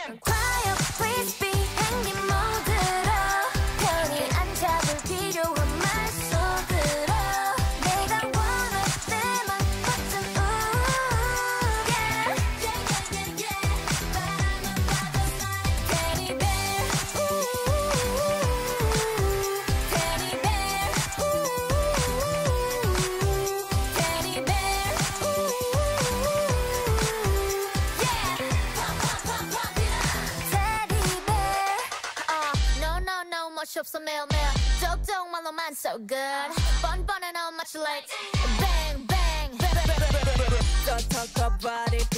Quiet please be 행님 모드로 편히 앉아볼 필요한 말속으로 내가 원할 때만 버튼 yeah 바라만 봐도 like teddy bear teddy bear teddy bear yeah teddy bear no no 멋이 없어 매일매일 쪽쪽말로만 so good 뻔뻔해 no much like bang bang Don't talk about it.